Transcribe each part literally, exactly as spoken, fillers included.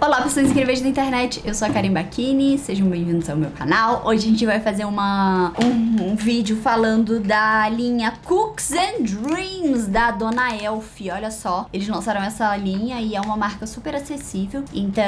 Olá, pessoas incríveis da internet, eu sou a Karen Bacchini, sejam bem-vindos ao meu canal. Hoje a gente vai fazer uma, um, um vídeo falando da linha Cooks and Dreams da Dona Elf. Olha só, eles lançaram essa linha e é uma marca super acessível,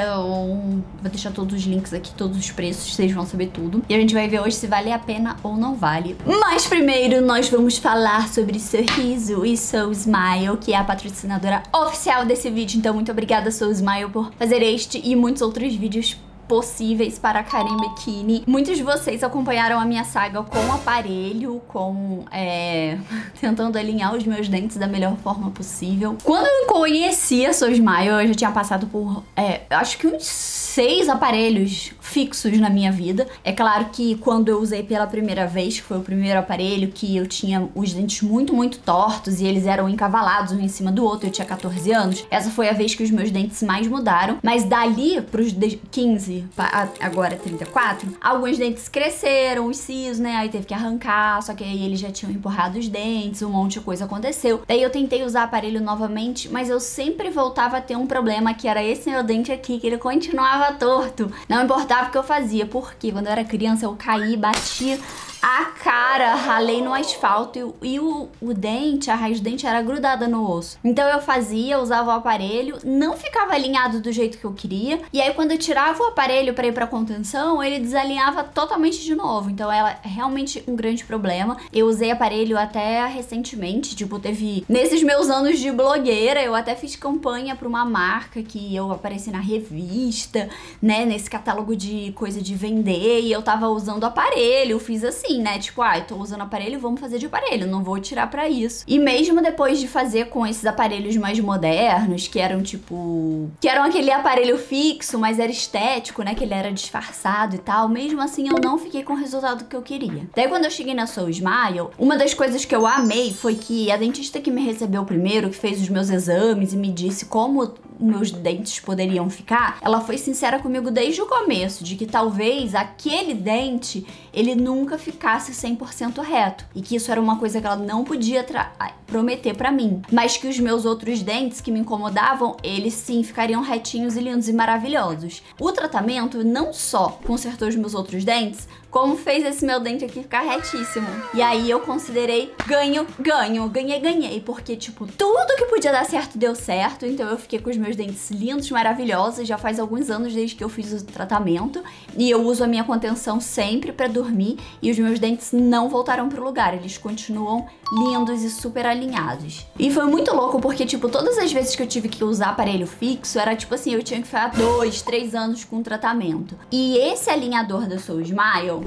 então vou deixar todos os links aqui, todos os preços, vocês vão saber tudo. E a gente vai ver hoje se vale a pena ou não vale. Mas primeiro nós vamos falar sobre Sorriso e Soul Smile, que é a patrocinadora oficial desse vídeo, então muito obrigada Soul Smile por fazer este e muitos outros vídeos possíveis para a Karen Bacchini. Muitos de vocês acompanharam a minha saga com o aparelho, com é, tentando alinhar os meus dentes da melhor forma possível. Quando eu conheci a Soul Smile, eu já tinha passado por, é, acho que uns seis aparelhos fixos na minha vida. É claro que quando eu usei pela primeira vez, que foi o primeiro aparelho, que eu tinha os dentes muito, muito tortos e eles eram encavalados um em cima do outro, eu tinha quatorze anos. Essa foi a vez que os meus dentes mais mudaram. Mas dali pros quinze, agora trinta e quatro, alguns dentes cresceram, os sisos, né? Aí teve que arrancar, só que aí eles já tinham empurrado os dentes, um monte de coisa aconteceu. Daí eu tentei usar aparelho novamente, mas eu sempre voltava a ter um problema, que era esse meu dente aqui, que ele continuava torto. Não importava o que eu fazia, porque quando eu era criança eu caí, bati a cara, ralei no asfalto e, e o, o dente, a raiz do dente era grudada no osso. Então eu fazia, usava o aparelho, não ficava alinhado do jeito que eu queria. E aí quando eu tirava o aparelho pra ir pra contenção, ele desalinhava totalmente de novo. Então ela é realmente um grande problema. Eu usei aparelho até recentemente, tipo, teve... Nesses meus anos de blogueira, eu até fiz campanha pra uma marca que eu apareci na revista, né, nesse catálogo de coisa de vender, e eu tava usando aparelho, eu fiz assim, né? Tipo, ah, eu tô usando aparelho, vamos fazer de aparelho, não vou tirar pra isso. E mesmo depois de fazer com esses aparelhos mais modernos, que eram tipo... que eram aquele aparelho fixo, mas era estético, né? Que ele era disfarçado e tal, mesmo assim eu não fiquei com o resultado que eu queria. Daí quando eu cheguei na Soul Smile, uma das coisas que eu amei foi que a dentista que me recebeu primeiro, que fez os meus exames e me disse como meus dentes poderiam ficar, ela foi sincera comigo desde o começo, de que talvez aquele dente, ele nunca ficasse cem por cento reto, e que isso era uma coisa que ela não podia prometer pra mim, mas que os meus outros dentes que me incomodavam, eles sim ficariam retinhos e lindos e maravilhosos. O tratamento não só consertou os meus outros dentes, como fez esse meu dente aqui ficar retíssimo. E aí eu considerei ganho, ganho, ganhei, ganhei, porque tipo, tudo que podia dar certo deu certo, então eu fiquei com os meus dentes lindos, maravilhosos, já faz alguns anos desde que eu fiz o tratamento, e eu uso a minha contenção sempre pra dormir, e os meus dentes não voltaram pro lugar, eles continuam lindos e super alinhados. E foi muito louco, porque tipo, todas as vezes que eu tive que usar aparelho fixo, era tipo assim, eu tinha que ficar dois, três anos com tratamento. E esse alinhador da Soul Smile,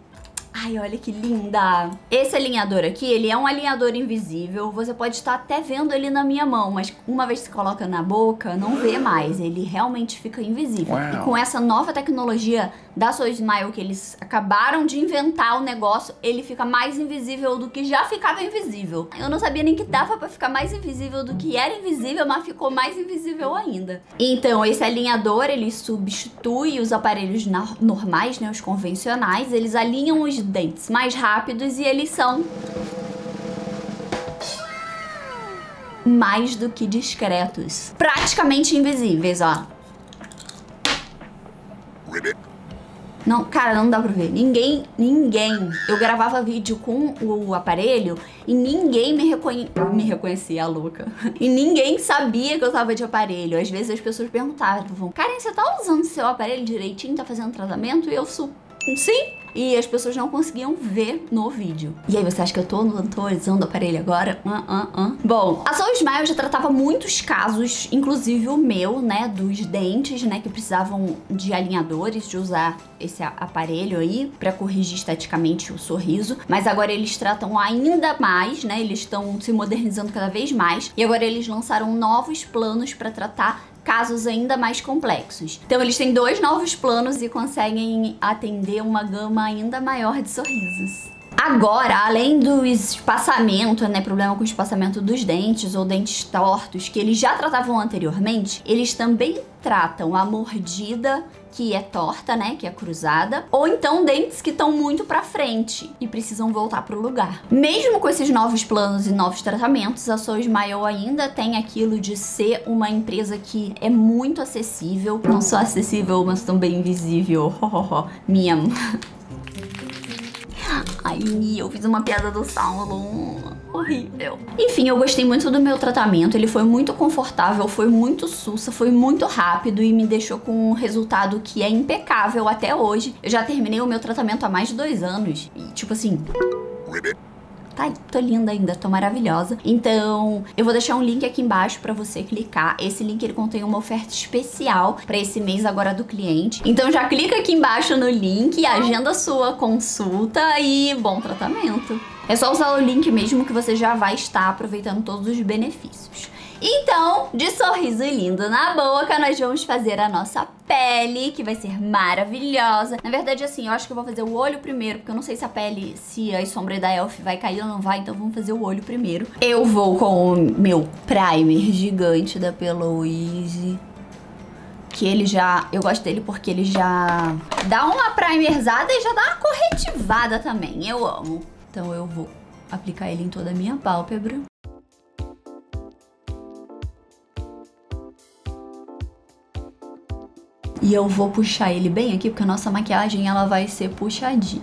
ai, olha que linda! Esse alinhador aqui, ele é um alinhador invisível. Você pode estar até vendo ele na minha mão, mas uma vez que você coloca na boca, não vê mais. Ele realmente fica invisível. Wow. E com essa nova tecnologia da Soul Smile, que eles acabaram de inventar o negócio, ele fica mais invisível do que já ficava invisível. Eu não sabia nem que dava pra ficar mais invisível do que era invisível, mas ficou mais invisível ainda. Então, esse alinhador, ele substitui os aparelhos normais, né, os convencionais. Eles alinham os dentes mais rápidos e eles são mais do que discretos, praticamente invisíveis, ó. Não, cara, não dá pra ver. Ninguém, ninguém. Eu gravava vídeo com o aparelho e ninguém me, reconhe... me reconhecia, louca. E ninguém sabia que eu tava de aparelho. Às vezes as pessoas perguntavam, Karen, você tá usando seu aparelho direitinho? Tá fazendo tratamento? E eu sou, sim. E as pessoas não conseguiam ver no vídeo. E aí, você acha que eu tô, não tô usando o aparelho agora? Uh, uh, uh. Bom, a Soul Smile já tratava muitos casos, inclusive o meu, né, dos dentes, né, que precisavam de alinhadores, de usar esse aparelho aí pra corrigir esteticamente o sorriso. Mas agora eles tratam ainda mais, né, eles estão se modernizando cada vez mais. E agora eles lançaram novos planos pra tratar casos ainda mais complexos. Então eles têm dois novos planos e conseguem atender uma gama ainda maior de sorrisos. Agora, além do espaçamento, né, problema com o espaçamento dos dentes ou dentes tortos, que eles já tratavam anteriormente, eles também tratam a mordida que é torta, né, que é cruzada, ou então dentes que estão muito pra frente e precisam voltar pro lugar. Mesmo com esses novos planos e novos tratamentos, a Sou Smile ainda tem aquilo de ser uma empresa que é muito acessível, não só acessível, mas também invisível. Minha... Ai, eu fiz uma piada do Saulo. Horrível. Enfim, eu gostei muito do meu tratamento. Ele foi muito confortável, foi muito sussa, foi muito rápido e me deixou com um resultado que é impecável até hoje. Eu já terminei o meu tratamento há mais de dois anos. E, tipo assim... Tá, tô linda ainda, tô maravilhosa. Então, eu vou deixar um link aqui embaixo pra você clicar. Esse link, ele contém uma oferta especial pra esse mês agora do cliente. Então, já clica aqui embaixo no link, agenda a sua consulta e bom tratamento. É só usar o link mesmo que você já vai estar aproveitando todos os benefícios. Então, de sorriso lindo na boca, nós vamos fazer a nossa pele, que vai ser maravilhosa. Na verdade, assim, eu acho que eu vou fazer o olho primeiro, porque eu não sei se a pele, se a sombra da Elf vai cair ou não vai, então vamos fazer o olho primeiro. Eu vou com o meu primer gigante da Peloise, que ele já... Eu gosto dele porque ele já dá uma primerzada e já dá uma corretivada também. Eu amo. Então eu vou aplicar ele em toda a minha pálpebra. E eu vou puxar ele bem aqui, porque a nossa maquiagem ela vai ser puxadinha.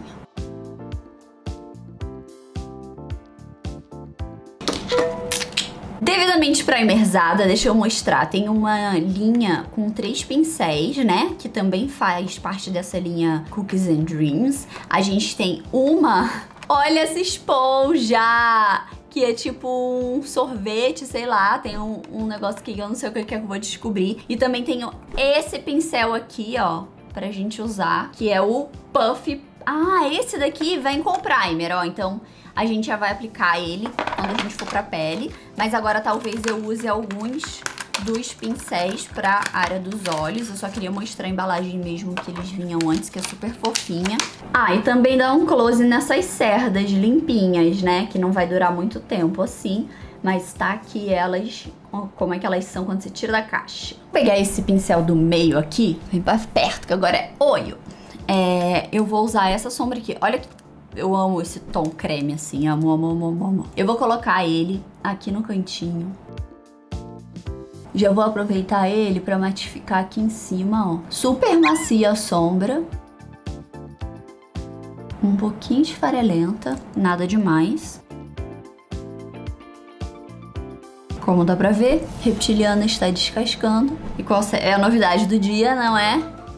Devidamente primerzada, deixa eu mostrar. Tem uma linha com três pincéis, né? Que também faz parte dessa linha Cookies and Dreams. A gente tem uma... Olha essa esponja! Que é tipo um sorvete, sei lá, tem um, um negócio que eu não sei o que é que eu vou descobrir. E também tem esse pincel aqui, ó, pra gente usar, que é o Puff. Ah, esse daqui vem com primer, ó, então a gente já vai aplicar ele quando a gente for pra pele. Mas agora talvez eu use alguns dos pincéis pra área dos olhos. Eu só queria mostrar a embalagem mesmo que eles vinham antes, que é super fofinha. Ah, e também dá um close nessas cerdas limpinhas, né? Que não vai durar muito tempo assim, mas tá aqui elas, como é que elas são quando você tira da caixa. Vou pegar esse pincel do meio aqui, vem pra perto, que agora é olho. É, eu vou usar essa sombra aqui. Olha que eu amo esse tom creme assim, amo, amo, amo, amo, amo. Eu vou colocar ele aqui no cantinho. Já vou aproveitar ele pra matificar aqui em cima, ó. Super macia a sombra. Um pouquinho esfarelenta, nada demais. Como dá pra ver, Reptiliana está descascando. E qual é a novidade do dia, não é?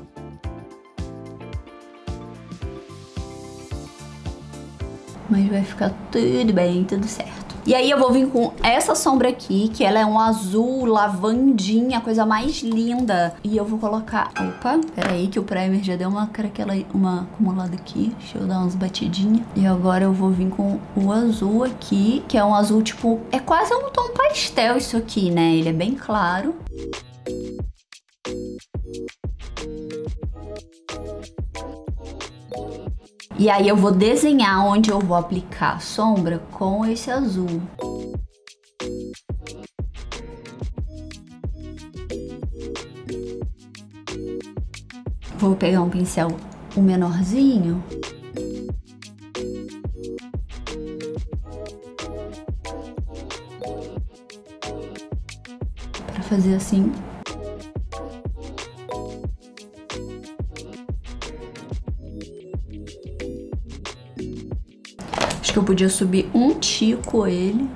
Mas vai ficar tudo bem, tudo certo. E aí eu vou vir com essa sombra aqui, que ela é um azul lavandinha, a coisa mais linda. E eu vou colocar... Opa, peraí que o primer já deu uma craquela, uma acumulada aqui. Deixa eu dar umas batidinhas. E agora eu vou vir com o azul aqui, que é um azul tipo... É quase um tom pastel isso aqui, né? Ele é bem claro. E aí eu vou desenhar onde eu vou aplicar a sombra com esse azul. Vou pegar um pincel um menorzinho. Pra fazer assim. Acho que eu podia subir um tico ele.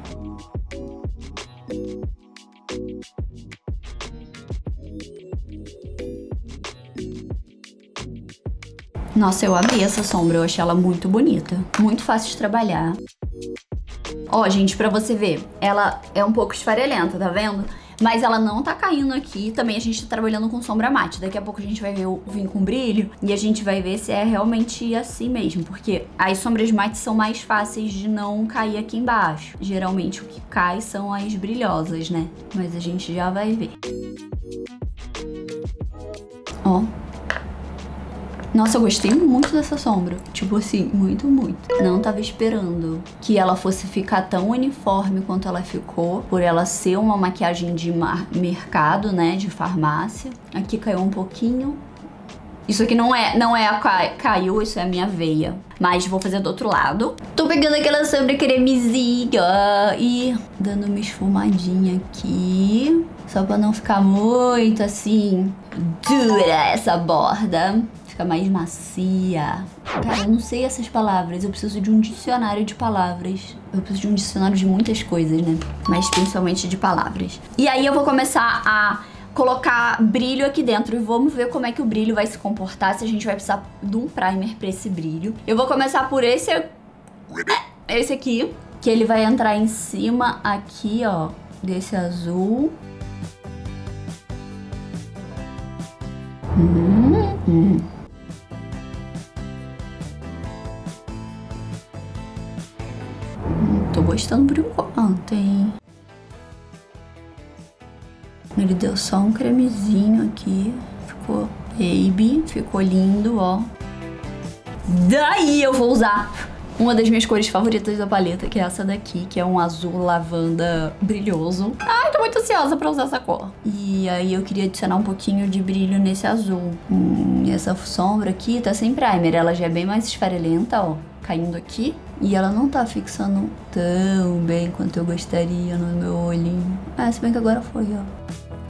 Nossa, eu amei essa sombra, eu achei ela muito bonita. Muito fácil de trabalhar. Ó, gente, pra você ver, ela é um pouco esfarelenta, tá vendo? Mas ela não tá caindo aqui. Também a gente tá trabalhando com sombra mate. Daqui a pouco a gente vai ver o vir com brilho e a gente vai ver se é realmente assim mesmo. Porque as sombras mates são mais fáceis de não cair aqui embaixo. Geralmente o que cai são as brilhosas, né? Mas a gente já vai ver. Ó. Nossa, eu gostei muito dessa sombra. Tipo assim, muito, muito. Não tava esperando que ela fosse ficar tão uniforme quanto ela ficou. Por ela ser uma maquiagem de mercado, né? De farmácia. Aqui caiu um pouquinho. Isso aqui não é, não é a ca... caiu, isso é a minha veia. Mas vou fazer do outro lado. Tô pegando aquela sombra cremezinha e dando uma esfumadinha aqui. Só pra não ficar muito assim dura essa borda. Fica mais macia. Cara, eu não sei essas palavras. Eu preciso de um dicionário de palavras. Eu preciso de um dicionário de muitas coisas, né? Mas principalmente de palavras. E aí eu vou começar a colocar brilho aqui dentro e vamos ver como é que o brilho vai se comportar, se a gente vai precisar de um primer pra esse brilho. Eu vou começar por esse, esse aqui, que ele vai entrar em cima aqui, ó, desse azul. Hum, hum. Tô gostando por enquanto, hein? Ele deu só um cremezinho aqui. Ficou baby. Ficou lindo, ó. Daí eu vou usar uma das minhas cores favoritas da paleta, que é essa daqui, que é um azul lavanda brilhoso. Ai, tô muito ansiosa pra usar essa cor. E aí eu queria adicionar um pouquinho de brilho nesse azul. Hum, e essa sombra aqui tá sem primer. Ela já é bem mais esfarelenta, ó. Caindo aqui. E ela não tá fixando tão bem quanto eu gostaria no meu olhinho. Ah, se bem que agora foi, ó.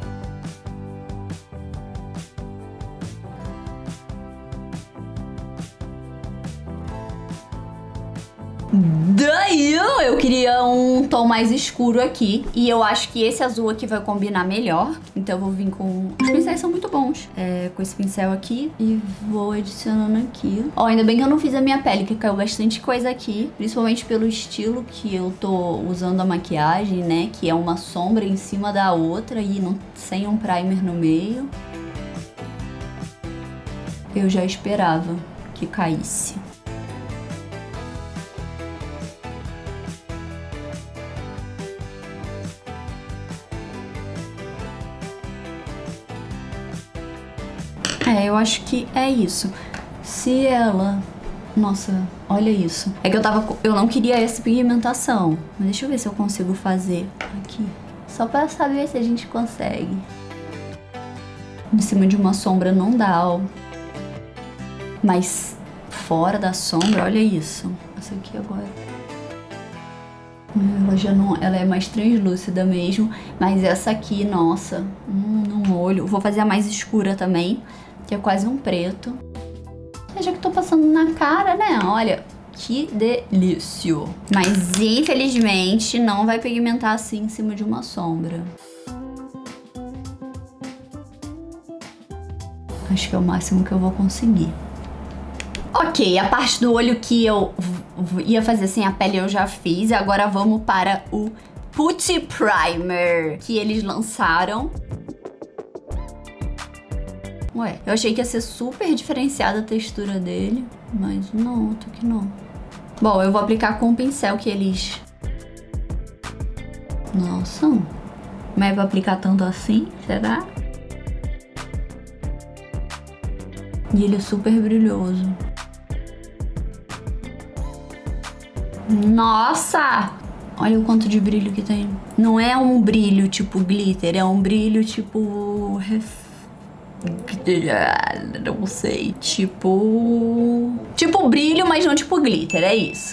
Daí eu queria um tom mais escuro aqui. E eu acho que esse azul aqui vai combinar melhor. Então eu vou vir com... Os pincéis são muito bons. É, com esse pincel aqui. E vou adicionando aqui. Ó, ainda bem que eu não fiz a minha pele, que caiu bastante coisa aqui. Principalmente pelo estilo que eu tô usando a maquiagem, né? Que é uma sombra em cima da outra e não, sem um primer no meio. Eu já esperava que caísse. É, eu acho que é isso. Se ela... Nossa, olha isso. É que eu tava... Eu não queria essa pigmentação. Mas deixa eu ver se eu consigo fazer aqui. Só pra saber se a gente consegue. Em cima de uma sombra não dá, ó. Mas fora da sombra, olha isso. Essa aqui agora. Ela já não... Ela é mais translúcida mesmo. Mas essa aqui, nossa. Hum, no olho. Vou fazer a mais escura também. Que é quase um preto. Já que tô passando na cara, né? Olha, que delícia. Mas infelizmente não vai pigmentar assim em cima de uma sombra. Acho que é o máximo que eu vou conseguir. Ok, a parte do olho que eu ia fazer sem a pele eu já fiz. Agora vamos para o Putty Primer que eles lançaram. Ué, eu achei que ia ser super diferenciada a textura dele, mas não, tô que não. Bom, eu vou aplicar com o pincel que eles... Nossa, mas vai aplicar tanto assim, será? E ele é super brilhoso. Nossa! Olha o quanto de brilho que tem. Não é um brilho tipo glitter, é um brilho tipo... Ref... Não sei. Tipo... Tipo brilho, mas não tipo glitter, é isso.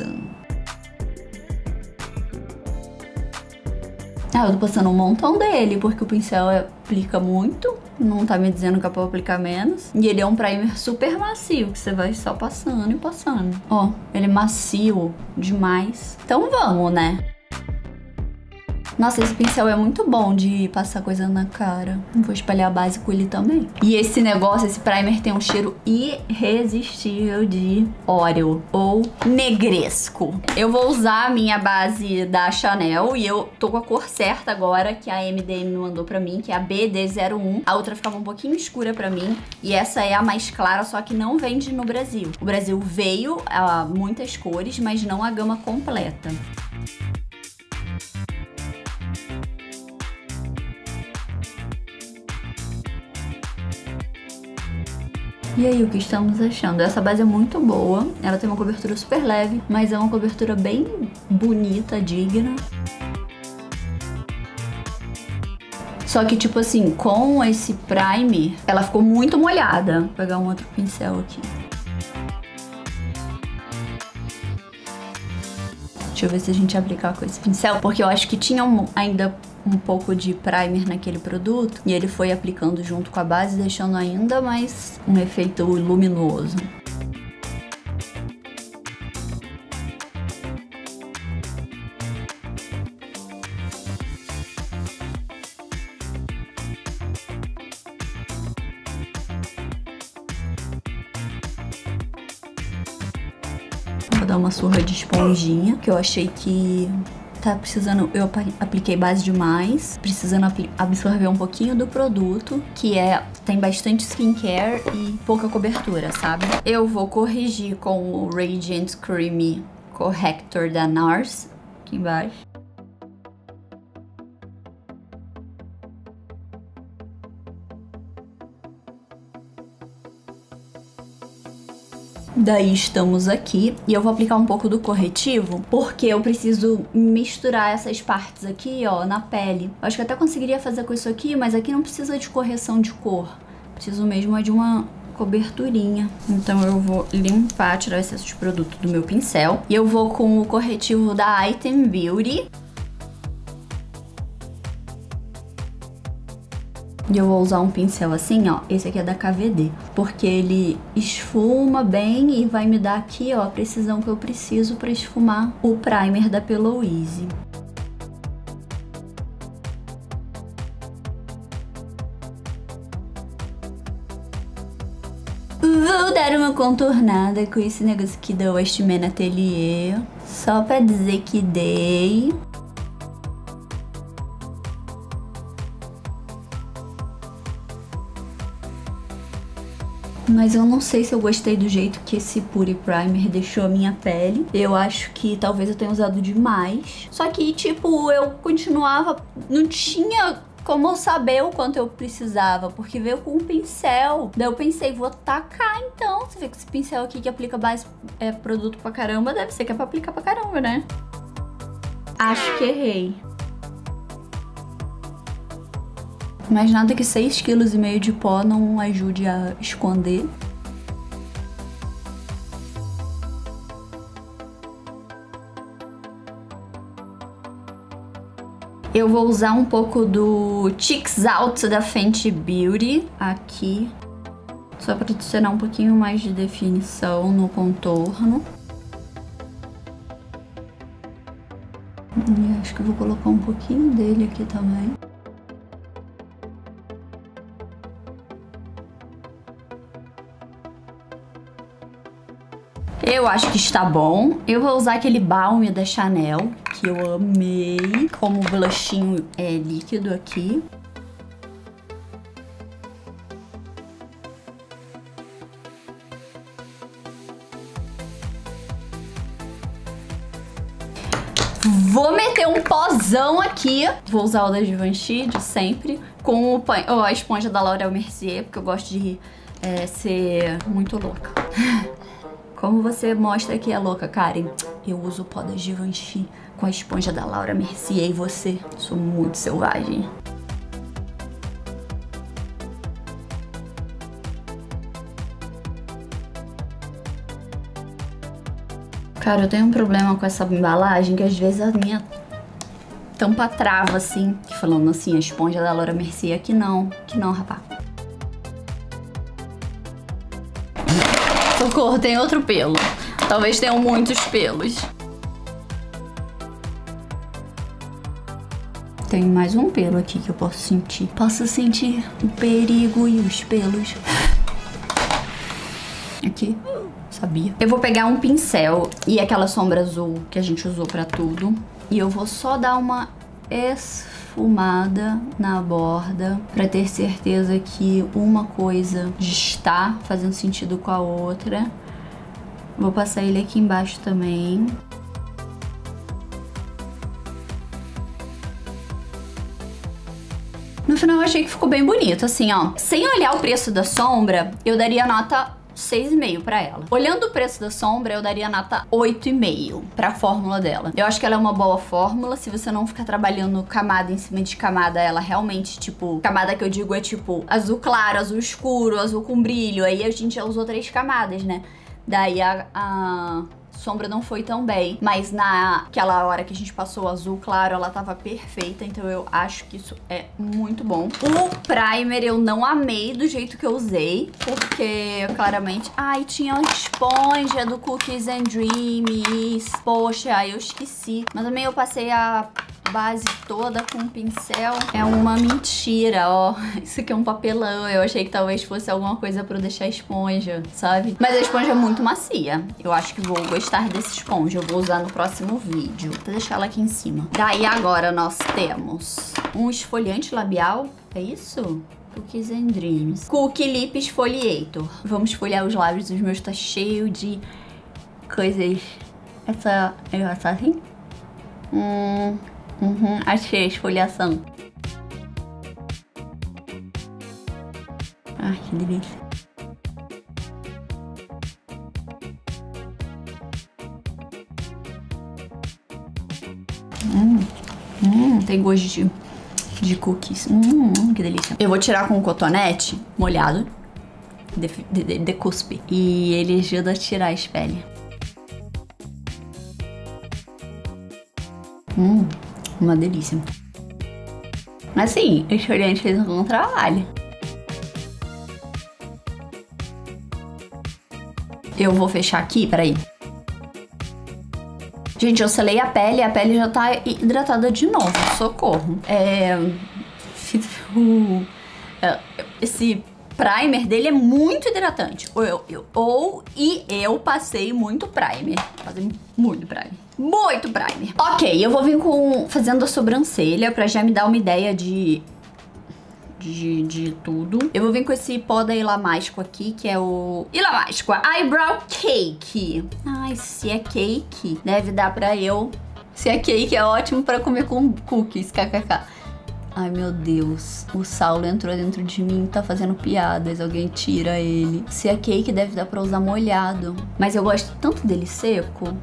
Ah, eu tô passando um montão dele, porque o pincel aplica muito. Não tá me dizendo que é pra aplicar menos. E ele é um primer super macio, que você vai só passando e passando. Ó, ele é macio demais. Então vamos, né? Nossa, esse pincel é muito bom de passar coisa na cara. Vou espalhar a base com ele também. E esse negócio, esse primer tem um cheiro irresistível de Oreo ou negresco. Eu vou usar a minha base da Chanel e eu tô com a cor certa agora, que a M D M mandou pra mim, que é a B D zero um. A outra ficava um pouquinho escura pra mim e essa é a mais clara, só que não vende no Brasil. O Brasil veio a muitas cores, mas não a gama completa. E aí, o que estamos achando? Essa base é muito boa, ela tem uma cobertura super leve, mas é uma cobertura bem bonita, digna. Só que, tipo assim, com esse primer, ela ficou muito molhada. Vou pegar um outro pincel aqui. Deixa eu ver se a gente aplicar com esse pincel, porque eu acho que tinha um, ainda um pouco de primer naquele produto e ele foi aplicando junto com a base, deixando ainda mais um efeito luminoso. Vou dar uma surra de esponjinha, que eu achei que tá precisando, eu apliquei base demais, precisando absorver um pouquinho do produto, que é, tem bastante skincare e pouca cobertura, sabe? Eu vou corrigir com o Radiant Creamy Corrector da NARS, aqui embaixo. Daí estamos aqui e eu vou aplicar um pouco do corretivo, porque eu preciso misturar essas partes aqui, ó, na pele. Eu acho que até conseguiria fazer com isso aqui, mas aqui não precisa de correção de cor. Preciso mesmo de uma coberturinha. Então eu vou limpar, tirar o excesso de produto do meu pincel. E eu vou com o corretivo da Item Beauty. E eu vou usar um pincel assim, ó, esse aqui é da K V D, porque ele esfuma bem e vai me dar aqui, ó, a precisão que eu preciso para esfumar o primer da Pillow Easy. Vou dar uma contornada com esse negócio aqui da Westman Atelier, só pra dizer que dei. Mas eu não sei se eu gostei do jeito que esse Putty Primer deixou a minha pele. Eu acho que talvez eu tenha usado demais. Só que, tipo, eu continuava... Não tinha como eu saber o quanto eu precisava, porque veio com um pincel. Daí eu pensei, vou tacar então. Você vê que esse pincel aqui que aplica mais é, produto pra caramba, deve ser que é pra aplicar pra caramba, né? Acho que errei. Mas nada que seis vírgula cinco quilos de pó não ajude a esconder. Eu vou usar um pouco do Cheeks Out da Fenty Beauty aqui, só para adicionar um pouquinho mais de definição no contorno. E acho que eu vou colocar um pouquinho dele aqui também. Eu acho que está bom. Eu vou usar aquele balm da Chanel, que eu amei, como blushinho é, líquido aqui. Vou meter um pozão aqui. Vou usar o da Givenchy, de sempre, com o pan... oh, a esponja da Laura Mercier, porque eu gosto de é, ser muito louca. Como você mostra que é louca, Karen? Eu uso o pó da Givenchy com a esponja da Laura Mercier e você? Sou muito selvagem. Cara, eu tenho um problema com essa embalagem, que às vezes a minha tampa trava, assim. Falando assim, a esponja da Laura Mercier, aqui não. Aqui não, rapaz. Socorro, tem outro pelo. Talvez tenham muitos pelos. Tem mais um pelo aqui que eu posso sentir. Posso sentir o perigo e os pelos. Aqui. Sabia. Eu vou pegar um pincel e aquela sombra azul que a gente usou pra tudo. E eu vou só dar uma esfumada na borda pra ter certeza que uma coisa está fazendo sentido com a outra. Vou passar ele aqui embaixo também. No no final eu achei que ficou bem bonito, assim, ó. Sem olhar o preço da sombra, eu daria nota seis e meio pra ela. Olhando o preço da sombra, eu daria nota oito e meio pra fórmula dela. Eu acho que ela é uma boa fórmula, se você não ficar trabalhando camada em cima de camada, ela realmente, tipo, camada que eu digo é tipo azul claro, azul escuro, azul com brilho, aí a gente já usou três camadas, né? Daí a... a... sombra não foi tão bem, mas naquela hora que a gente passou o azul claro, ela tava perfeita, então eu acho que isso é muito bom. O primer eu não amei do jeito que eu usei, porque claramente... Ai, tinha a esponja do Cookies and Dreams. Poxa, eu esqueci. Mas também eu passei a base toda com um pincel. É uma mentira, ó. Isso aqui é um papelão. Eu achei que talvez fosse alguma coisa pra eu deixar a esponja, sabe? Mas a esponja é muito macia. Eu acho que vou gostar desse esponja. Eu vou usar no próximo vídeo. Vou deixar ela aqui em cima. Daí agora nós temos um esfoliante labial. É isso? Cookies and Dreams. Cookie Lip Exfoliator. Vamos esfoliar os lábios. Os meus tá cheio de coisas. Essa... Essa assim? Hum... Uhum, achei a esfoliação. Ai, que delícia. Hum, hum, tem gosto de, de cookies. Hum, que delícia. Eu vou tirar com um cotonete molhado de, de, de, de cuspe. E ele ajuda a tirar a espelha. Hum. Uma delícia. Assim, o esfoliante fez um bom trabalho. Eu vou fechar aqui, peraí. Gente, eu selei a pele e a pele já tá hidratada de novo. Socorro. É... Esse primer dele é muito hidratante. Ou, eu, eu, ou e eu passei muito primer. Passei muito primer. Muito primer. Ok, eu vou vir com fazendo a sobrancelha pra já me dar uma ideia de, de, de tudo. Eu vou vir com esse pó da Ilamágico aqui, que é o Ilamágico Eyebrow Cake. Ai, se é cake, deve dar pra eu. Se é cake, é ótimo pra comer com cookies, kkk. Ai, meu Deus. O Saulo entrou dentro de mim e tá fazendo piadas. Alguém tira ele. Se é cake, deve dar pra usar molhado. Mas eu gosto tanto dele seco.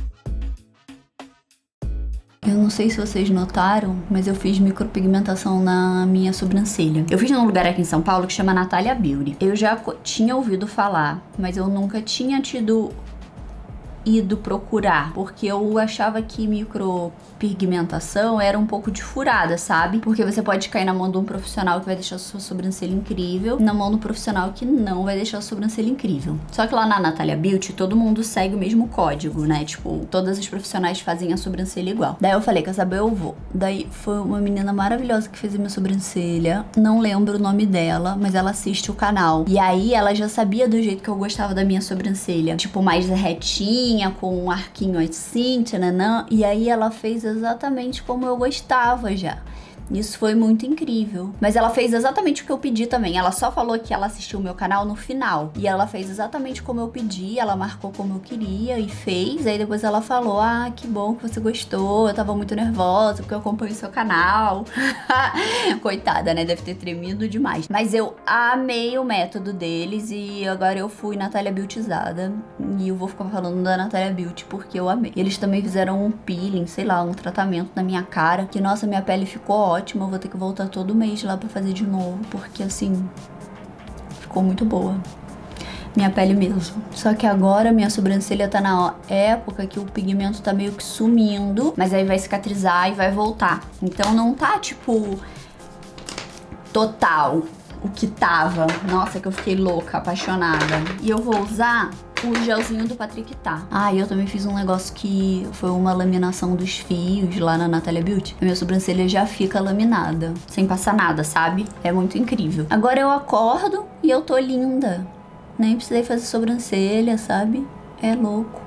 Eu não sei se vocês notaram, mas eu fiz micropigmentação na minha sobrancelha. Eu fiz num lugar aqui em São Paulo que chama Natalia Beauty. Eu já tinha ouvido falar, mas eu nunca tinha tido ido procurar, porque eu achava que micropigmentação era um pouco de furada, sabe? Porque você pode cair na mão de um profissional que vai deixar a sua sobrancelha incrível, na mão do profissional que não vai deixar a sobrancelha incrível. Só que lá na Natalia Beauty, todo mundo segue o mesmo código, né? Tipo, todas as profissionais fazem a sobrancelha igual. Daí eu falei, quer saber, eu vou. Daí foi uma menina maravilhosa que fez a minha sobrancelha, não lembro o nome dela, mas ela assiste o canal. E aí ela já sabia do jeito que eu gostava da minha sobrancelha, tipo, mais retinha, com um arquinho assim, tchananã, e aí ela fez exatamente como eu gostava já. Isso foi muito incrível. Mas ela fez exatamente o que eu pedi também. Ela só falou que ela assistiu o meu canal no final. E ela fez exatamente como eu pedi, ela marcou como eu queria e fez. Aí depois ela falou, ah, que bom que você gostou, eu tava muito nervosa porque eu acompanho o seu canal. Coitada, né? Deve ter tremido demais. Mas eu amei o método deles e agora eu fui Natalia Beautyzada. E eu vou ficar falando da Natalia Beauty porque eu amei. Eles também fizeram um peeling, sei lá, um tratamento na minha cara. Que, nossa, minha pele ficou ótima. Ótimo, eu vou ter que voltar todo mês lá pra fazer de novo, porque assim, ficou muito boa. Minha pele mesmo. Só que agora minha sobrancelha tá na época que o pigmento tá meio que sumindo, mas aí vai cicatrizar e vai voltar. Então não tá, tipo, total o que tava. Nossa, que eu fiquei louca, apaixonada. E eu vou usar o gelzinho do Patrick Tá. Ah, e eu também fiz um negócio que foi uma laminação dos fios lá na Natalia Beauty. A minha sobrancelha já fica laminada, sem passar nada, sabe? É muito incrível. Agora eu acordo e eu tô linda. Nem precisei fazer sobrancelha, sabe? É louco.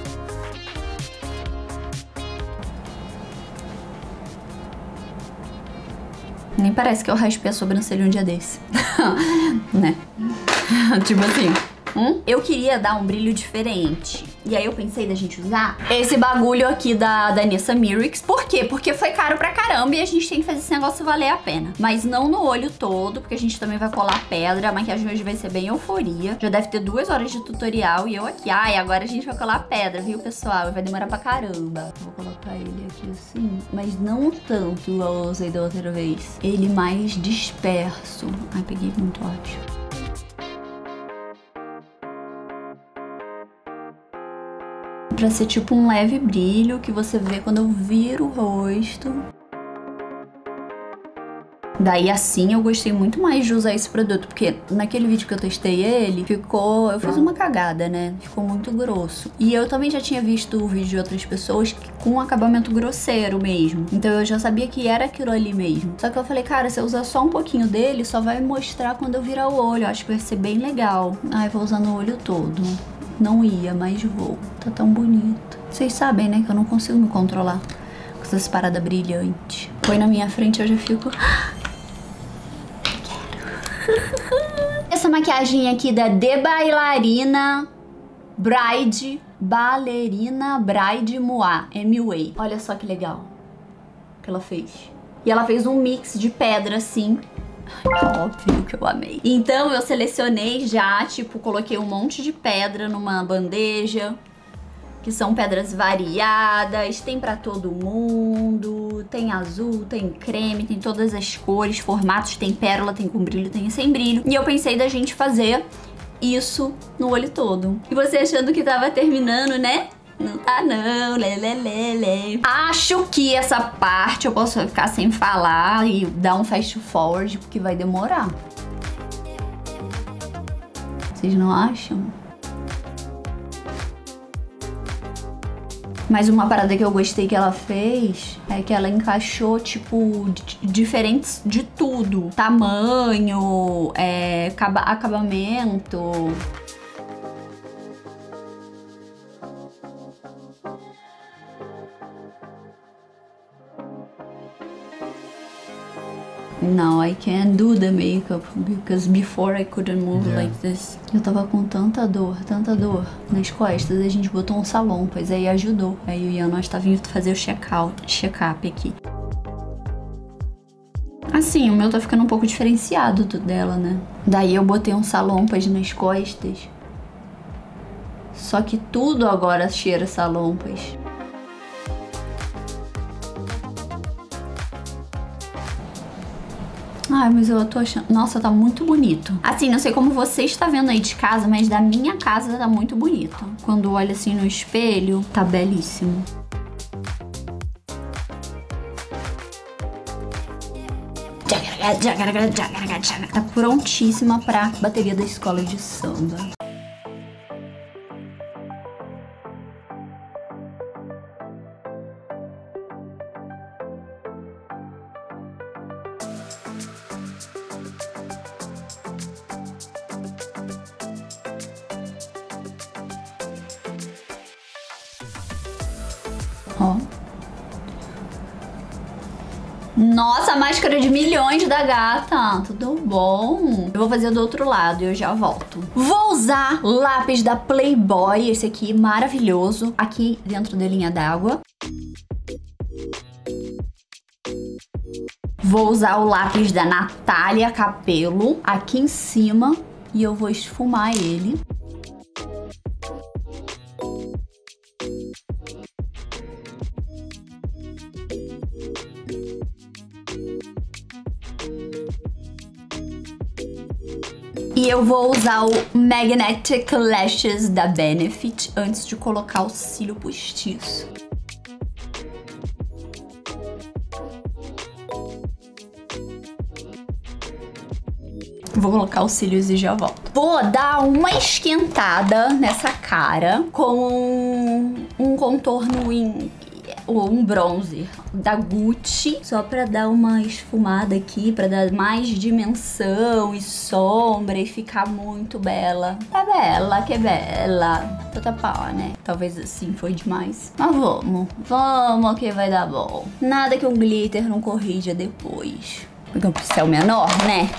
Nem parece que eu raspei a sobrancelha um dia desse. Né? Tipo assim... Hum? Eu queria dar um brilho diferente. E aí eu pensei da gente usar esse bagulho aqui da, da Nessa Myrix. Por quê? Porque foi caro pra caramba e a gente tem que fazer esse negócio valer a pena. Mas não no olho todo, porque a gente também vai colar pedra. A maquiagem hoje vai ser bem euforia. Já deve ter duas horas de tutorial e eu aqui. Ai, agora a gente vai colar pedra, viu, pessoal? Vai demorar pra caramba. Vou colocar ele aqui assim, mas não tanto igual eu usei da outra vez. Ele mais disperso. Ai, peguei muito ótimo. Pra ser tipo um leve brilho que você vê quando eu viro o rosto. Daí assim eu gostei muito mais de usar esse produto, porque naquele vídeo que eu testei ele, ficou... Eu fiz uma cagada, né? Ficou muito grosso. E eu também já tinha visto o vídeo de outras pessoas com um acabamento grosseiro mesmo. Então eu já sabia que era aquilo ali mesmo. Só que eu falei, cara, se eu usar só um pouquinho dele, só vai mostrar quando eu virar o olho. Eu acho que vai ser bem legal. Ai, vou usar no olho todo. Não ia, mas vou. Tá tão bonito. Vocês sabem, né, que eu não consigo me controlar com essas paradas brilhantes. Põe na minha frente, eu já fico... Quero. Essa maquiagem aqui da The Bailarina Bride... Ballerina Bride Moa, M U A. Olha só que legal que ela fez. E ela fez um mix de pedra, assim... Óbvio que eu amei. Então eu selecionei já, tipo, coloquei um monte de pedra numa bandeja, que são pedras variadas, tem pra todo mundo, tem azul, tem creme, tem todas as cores, formatos, tem pérola, tem com brilho, tem sem brilho. E eu pensei da gente fazer isso no olho todo. E você achando que tava terminando, né? Não tá não, lelelele. Acho que essa parte eu posso ficar sem falar e dar um fast forward, porque vai demorar. Vocês não acham? Mas uma parada que eu gostei que ela fez é que ela encaixou, tipo, diferentes de tudo. Tamanho, é, acabamento... Now I can do the makeup because before I couldn't move yeah. like this. Eu tava com tanta dor, tanta dor nas costas, a gente botou um salão, pois aí ajudou. Aí o Ian, nós tá vindo fazer o check-out, check-up aqui. Assim, o meu tá ficando um pouco diferenciado do dela, né? Daí eu botei um salompas nas costas. Só que tudo agora cheira salompas. Ai, mas eu tô achando... Nossa, tá muito bonito. Assim, não sei como você está vendo aí de casa, mas da minha casa tá muito bonito. Quando olha assim no espelho, tá belíssimo. Tá prontíssima pra bateria da escola de samba. Ó. Nossa, a máscara de milhões da gata. Tudo bom? Eu vou fazer do outro lado e eu já volto. Vou usar lápis da Playboy, esse aqui, maravilhoso, aqui dentro da linha d'água. Vou usar o lápis da Natália Capello aqui em cima e eu vou esfumar ele. E eu vou usar o Magnetic Lashes da Benefit antes de colocar o cílio postiço. Vou colocar os cílios e já volto. Vou dar uma esquentada nessa cara com um contorno em... ou um bronzer da Gucci, só pra dar uma esfumada aqui, pra dar mais dimensão e sombra e ficar muito bela. Tá bela, que bela. Toda pau, né? Talvez assim foi demais. Mas vamos, vamos que vai dar bom. Nada que um glitter não corrija depois. Porque é um pincel menor, né?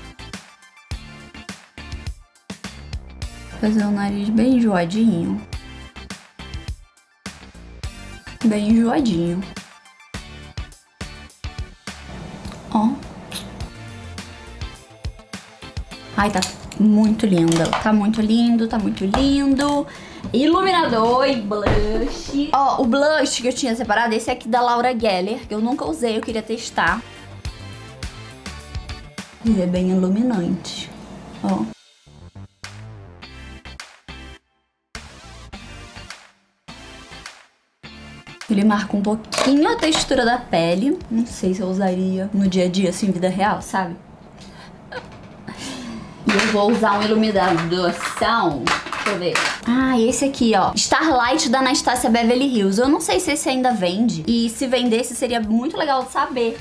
Fazer o nariz bem enjoadinho. Bem enjoadinho. Ó. Ai, tá muito lindo. Tá muito lindo, tá muito lindo. Iluminador e blush. Ó, o blush que eu tinha separado, esse aqui da Laura Geller, que eu nunca usei, eu queria testar. Ele é bem iluminante. Ó. Ele marca um pouquinho a textura da pele. Não sei se eu usaria no dia a dia, assim, vida real, sabe? E eu vou usar um iluminadorzão. Deixa eu ver. Ah, esse aqui, ó. Starlight da Anastasia Beverly Hills. Eu não sei se esse ainda vende. E se vendesse, seria muito legal de saber.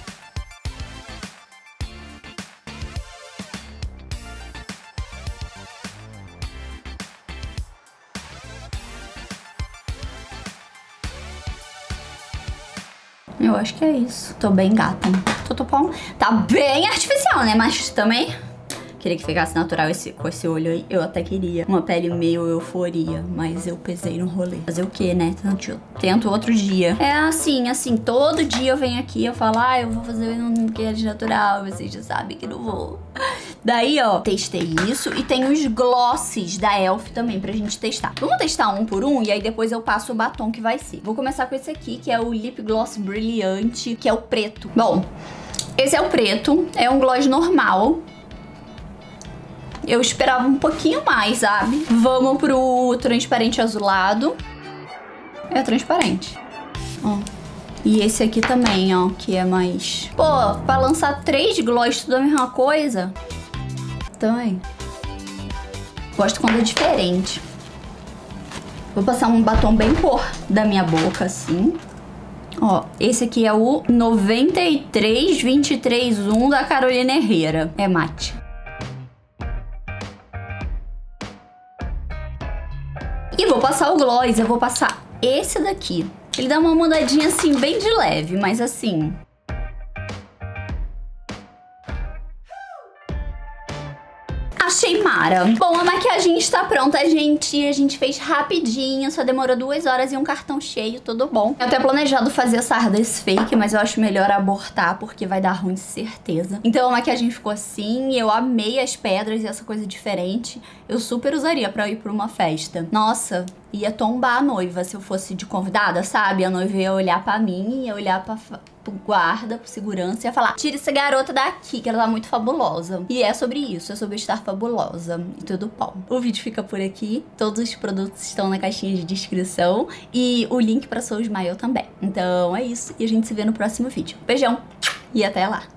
Eu acho que é isso. Tô bem gata. Tô, tô bom. Tá bem artificial, né? Mas também queria que ficasse natural esse, com esse olho aí. Eu até queria uma pele meio euforia, mas eu pesei no rolê. Fazer o quê, né? Eu tento outro dia. É assim, assim, todo dia eu venho aqui, eu falo, ah, eu vou fazer um queijo natural. Vocês já sabem que não vou. Daí, ó, testei isso e tem os glosses da E L F também pra gente testar. Vamos testar um por um e aí depois eu passo o batom que vai ser. Vou começar com esse aqui, que é o Lip Gloss Brilhante, que é o preto. Bom, esse é o preto, é um gloss normal. Eu esperava um pouquinho mais, sabe? Vamos pro transparente azulado. É transparente. Ó. E esse aqui também, ó, que é mais... Pô, pra lançar três gloss tudo a mesma coisa... Também. Gosto quando é diferente. Vou passar um batom bem cor da minha boca, assim. Ó, esse aqui é o noventa e três vinte e três um da Carolina Herrera. É mate. E vou passar o gloss, eu vou passar esse daqui. Ele dá uma mudadinha assim, bem de leve, mas assim... Achei mara. Bom, a maquiagem está pronta, gente. A gente fez rapidinho, só demorou duas horas e um cartão cheio, tudo bom. Eu até planejado fazer sardas fake, mas eu acho melhor abortar, porque vai dar ruim, certeza. Então a maquiagem ficou assim, eu amei as pedras e essa coisa diferente. Eu super usaria pra ir pra uma festa. Nossa, ia tombar a noiva se eu fosse de convidada, sabe? A noiva ia olhar pra mim, ia olhar pra... pro guarda, pro segurança, ia falar, tira essa garota daqui, que ela tá muito fabulosa. E é sobre isso, é sobre estar fabulosa e tudo bom. O vídeo fica por aqui, todos os produtos estão na caixinha de descrição e o link pra Soul Smile também. Então é isso, e a gente se vê no próximo vídeo. Beijão e até lá!